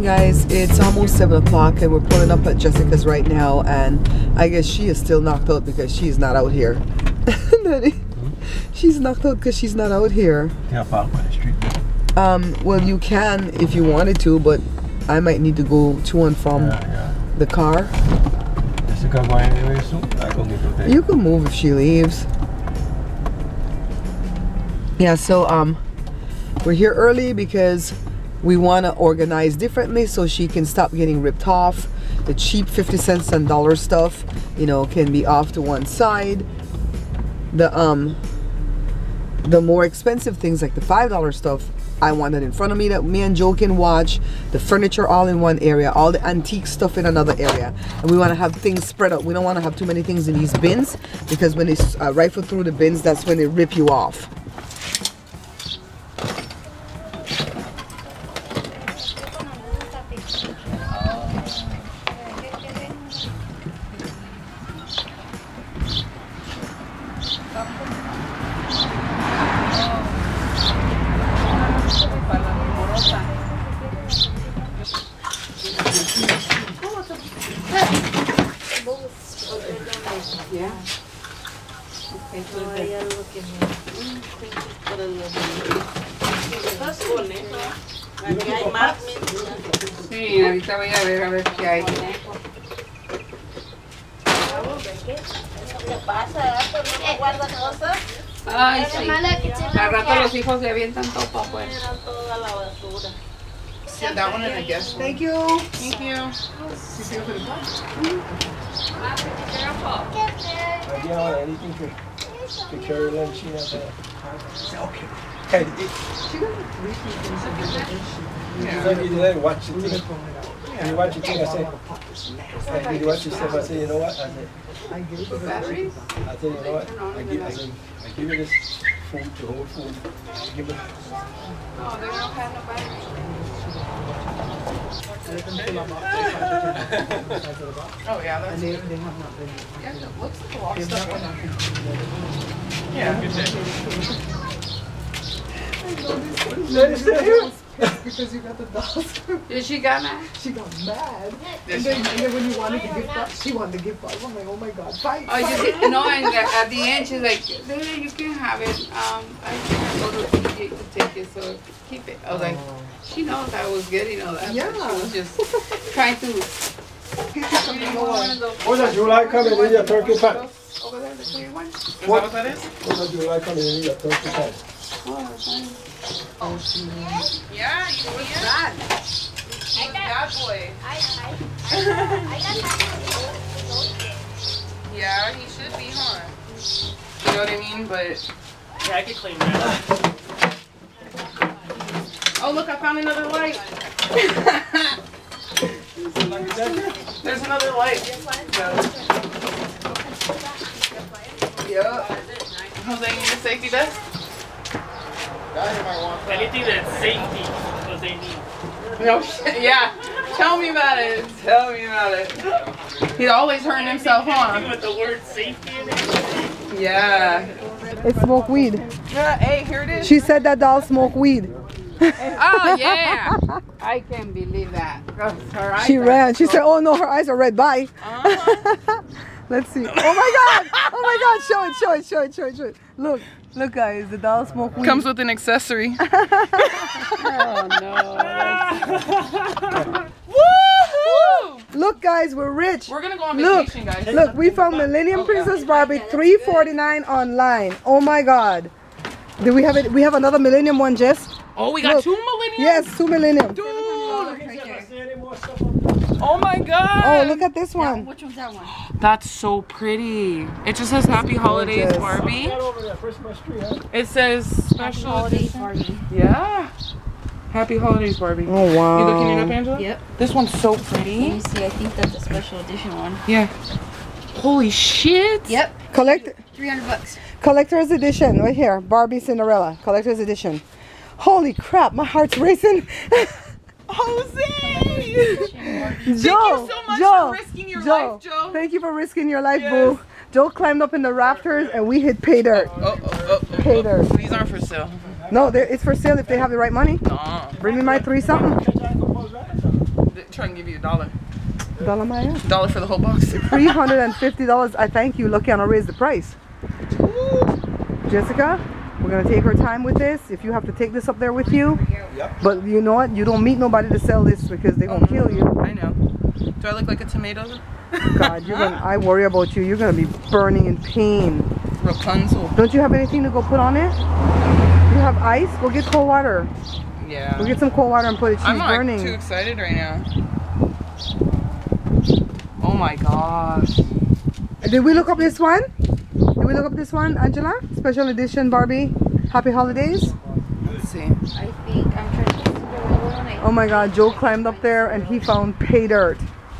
guys, it's almost 7 o'clock and we're pulling up at Jessica's right now, and I guess she is still knocked out because she's not out here. She's knocked out because she's not out here. Yeah, park by the street. Well, you can if you wanted to, but I might need to go to and from the car. Jessica going anyway soon? I can get there. You can move if she leaves. Yeah, so we're here early because we want to organize differently so she can stop getting ripped off. The cheap 50 cents and dollar stuff, you know, can be off to one side. The more expensive things like the $5 stuff, I want it in front of me that me and Joe can watch. The furniture all in one area, all the antique stuff in another area, and we want to have things spread out. We don't want to have too many things in these bins because when they rifle through the bins, that's when they rip you off. Yeah. Okay, so hay algo que me para los aquí hay más. Sí, ahorita voy a ver qué hay. ¿Qué pasa? ¿No guardan cosas? Ay, sí. Al rato los hijos se avientan todo para afuera. Toda la basura. Yeah, that one and I guess. Thank you. Thank you. I didn't want anything to carry lunch in. Okay. Hey, you didn't watch the thing. You watch the thing, I said, did you watch the stuff? I said, you know what? I said, Batteries? I said, you know what? I give you this food, the whole food. Give it. Oh, they don't have no batteries. Oh yeah, that's They have not been. yeah, it looks like a lot of stuff in there. Yeah, good day. Because you got the dolls. Did she got mad? She got mad. And then when you wanted the gift box, she wanted the gift box. I'm like, oh my god, fight. Oh, you see, no, and at the end she's like, Lily, you can have it. I can't go to TJ to take it, so keep it. I was like, she knows I was getting all that. Yeah. She was just trying to. What's that July coming in your turkey pack? Over there, the clear one. What that is? What's that July coming in your turkey pack? Oh, that's fine. Yeah, you What's that? I got Bad boy. I got Yeah, he should be, huh? You know what I mean? But Yeah, I could clean that. oh, look, I found another light. There's another light. Yep. Jose, you need a safety vest? Anything that's safety, what they need. No shit. Yeah. Tell me about it. Tell me about it. He's always hurting himself, Anything huh? with the word safety in it. Yeah. They smoke weed. Hey, here it is. She said that doll smoke weed. Oh, yeah. I can't believe that. Her eyes She are ran. She so- said, oh no, her eyes are red. Bye. Let's see. Oh my god. Oh my god. Show it, show it, show it, show it, show it. Look. Look guys, the doll smoke weed. Comes with an accessory. Oh no. Woohoo! Look guys, we're rich. We're gonna go on Look, vacation, guys. look, we found Millennium Princess Barbie $3.49 online. Oh my god. Do we have it? We have another Millennium one, Jess? Oh, we got Look. 2 Millennium? Yes, 2 Millennium. Dude! Oh my god! Oh, look at this one. Which one's that one? That's so pretty. It just says Happy Holidays, gorgeous. Barbie. Over there, Christmas tree, huh? It says special Holidays edition. Barbie. Yeah. Happy Holidays, Barbie. Oh wow. You looking it up, Angela? Yep. This one's so Let pretty. me see. I think that's a special edition one. Yeah. Holy shit. Yep. $300. Collector's edition, right here. Barbie Cinderella, collector's edition. Holy crap, my heart's racing. Jose! Joe, Thank you so much for risking your life, Joe. Thank you for risking your life, Yes. boo. Joe climbed up in the rafters and we hit pay dirt. Pay dirt. These aren't for sale. No, it's for sale if they have the right money. No. Bring me my 3 something. try and give you $1. Dollar Maya. $1 for the whole box. $350. I thank you. Lucky I'll raise the price. Jessica, we're gonna take our time with this. If you have to take this up there with you, but you know what? You don't meet nobody to sell this because they're gonna kill you. I know. Do I look like a tomato? God, I worry about you. You're gonna be burning in pain. Rapunzel. Don't you have anything to go put on it? You have ice? Go get cold water. Yeah. We'll get some cold water and put it. She's I'm burning. like too excited right now. Oh my gosh. Did we look up this one? Did we look up this one, Angela? Special edition Barbie. Happy holidays. Let's see. I think I'm trying to see the other one. Oh my God, Joe climbed up there and he found pay dirt.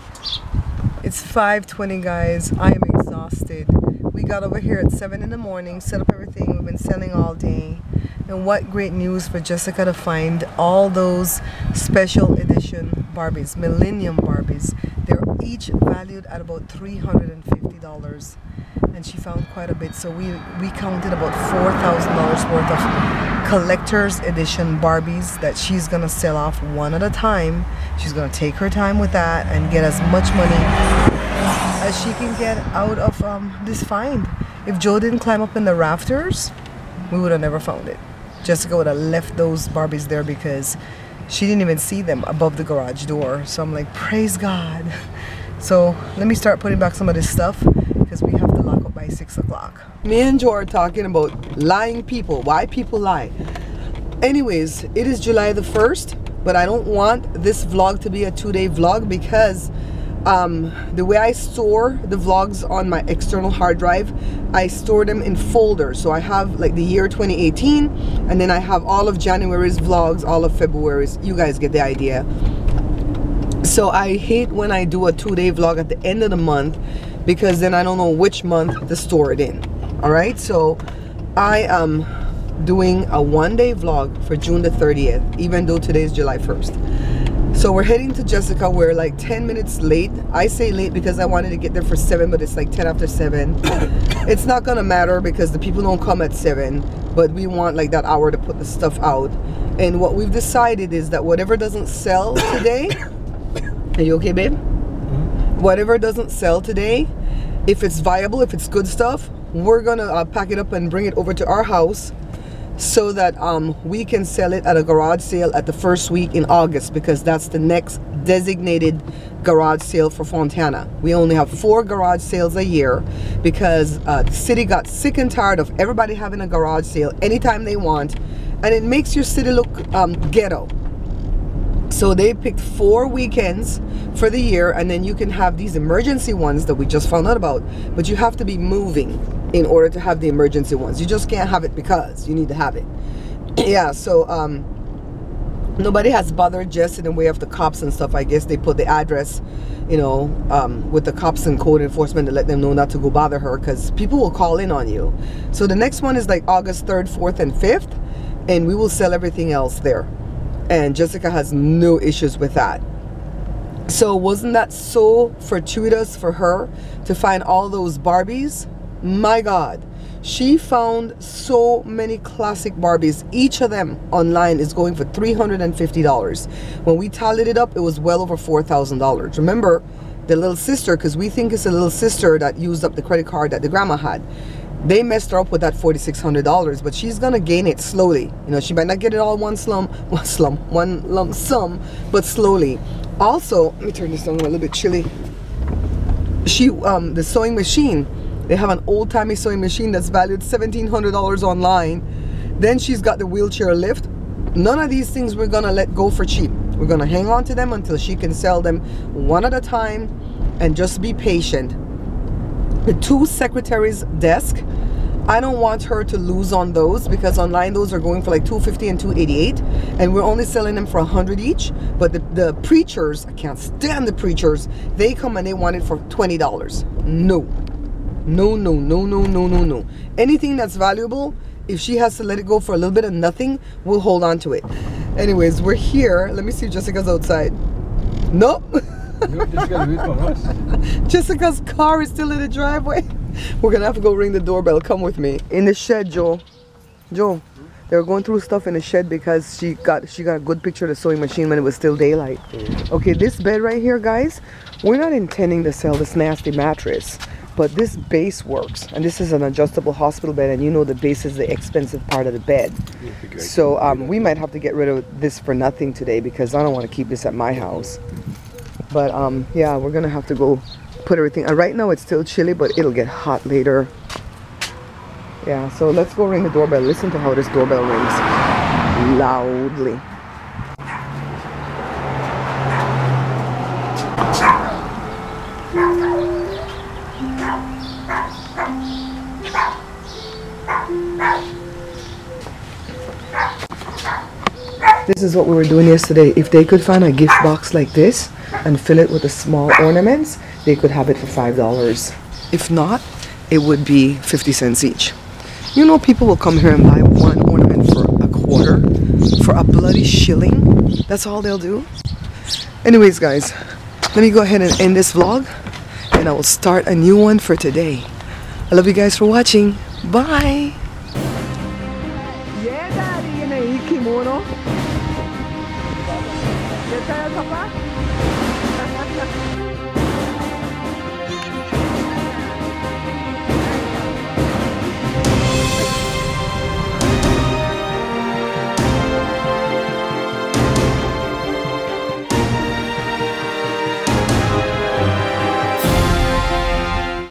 It's 5:20, guys. I am exhausted. We got over here at 7 in the morning, set up everything. We've been selling all day. And what great news for Jessica to find all those special edition Barbies, Millennium Barbies. They're each valued at about $350. And she found quite a bit. So we counted about $4,000 worth of collector's edition Barbies that she's going to sell off one at a time. She's going to take her time with that and get as much money as she can get out of this find. If Joe didn't climb up in the rafters, we would have never found it. Jessica would have left those Barbies there because she didn't even see them above the garage door. So I'm like, praise God. So let me start putting back some of this stuff because we have to lock up by 6 o'clock. Me and Joe are talking about lying people, why people lie. Anyways, it is July the 1st, but I don't want this vlog to be a 2-day vlog because the way I store the vlogs on my external hard drive, I store them in folders. So I have like the year 2018, and then I have all of January's vlogs, all of February's. You guys get the idea. So I hate when I do a 2-day vlog at the end of the month because then I don't know which month to store it in. All right, so I am doing a 1-day vlog for June the 30th, even though today is July 1st. So we're heading to Jessica. We're like 10 minutes late. I say late because I wanted to get there for 7, but it's like 10 after 7. It's not gonna matter because the people don't come at 7, but we want like that hour to put the stuff out. And what we've decided is that whatever doesn't sell today, are you okay, babe? Whatever doesn't sell today, if it's viable, if it's good stuff, we're gonna pack it up and bring it over to our house so that we can sell it at a garage sale at the first week in August, because that's the next designated garage sale for Fontana. We only have 4 garage sales a year because the city got sick and tired of everybody having a garage sale anytime they want, and it makes your city look ghetto. So they picked 4 weekends for the year, and then you can have these emergency ones that we just found out about, but you have to be moving in order to have the emergency ones. You just can't have it because you need to have it. Yeah, so nobody has bothered Jess in the way of the cops and stuff. I guess they put the address, you know, with the cops and code enforcement to let them know not to go bother her, because people will call in on you. So the next one is like August 3rd, 4th, and 5th, and we will sell everything else there. And Jessica has no issues with that. So wasn't that so fortuitous for her to find all those Barbies? My God, she found so many classic Barbies. Each of them online is going for $350. When we tallied it up, it was well over $4,000. Remember, the little sister, because we think it's a little sister that used up the credit card that the grandma had. They messed her up with that $4,600, but she's gonna gain it slowly. You know, she might not get it all one lump sum, but slowly. Also, let me turn this on, a little bit chilly. The sewing machine, they have an old-timey sewing machine that's valued $1,700 online. Then she's got the wheelchair lift. None of these things we're gonna let go for cheap. We're gonna hang on to them until she can sell them one at a time, and just be patient. The 2 secretaries' desk, I don't want her to lose on those, because online those are going for like $250 and $288, and we're only selling them for $100 each. But the preachers, I can't stand the preachers, they come and they want it for $20. No. No, no, no, no, no, no, no. Anything that's valuable, if she has to let it go for a little bit of nothing, we'll hold on to it. Anyways, we're here. Let me see if Jessica's outside. Nope. Jessica's car is still in the driveway. We're gonna have to go ring the doorbell. Come with me. In the shed, Joe. Joe, They were going through stuff in the shed because she got a good picture of the sewing machine when it was still daylight. Okay, this bed right here, guys, we're not intending to sell this nasty mattress, but this base works, and this is an adjustable hospital bed, and you know the base is the expensive part of the bed. So we might have to get rid of this for nothing today because I don't want to keep this at my house. But yeah, we're gonna have to go put everything. Right now it's still chilly, but it'll get hot later. Yeah, so let's go ring the doorbell. Listen to how this doorbell rings loudly. This is what we were doing yesterday. If they could find a gift box like this and fill it with the small ornaments, they could have it for $5. If not, it would be 50 cents each. You know, people will come here and buy one ornament for a quarter, for a bloody shilling. That's all they'll do. Anyways, guys, let me go ahead and end this vlog, and I will start a new one for today. I love you guys for watching. Bye. Yeah, Daddy, in a kimono. ¿Ya está el papá?